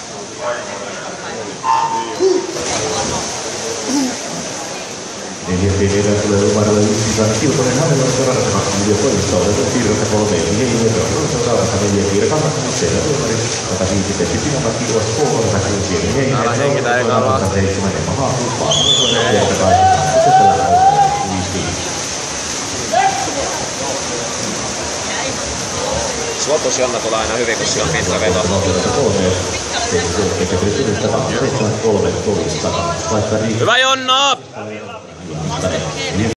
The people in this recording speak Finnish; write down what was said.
Neljä tulee numerolle 1 Kilponen Hämeenlinnan seuraavassa 20 toimistoa. Siirrossa 3 Heininen seuraavassa seuraavassa 4 Kirkan. Siellä tuomari 105 Seppi Pinama Kiitos K. 106 Heininen. Älä hengitä eikä ala. 7 Emma Haakuus Paakko. 8 Sulla tosiaan tulee aina hyvin, kun sillä on pitkä veto. Hyvä Jonna!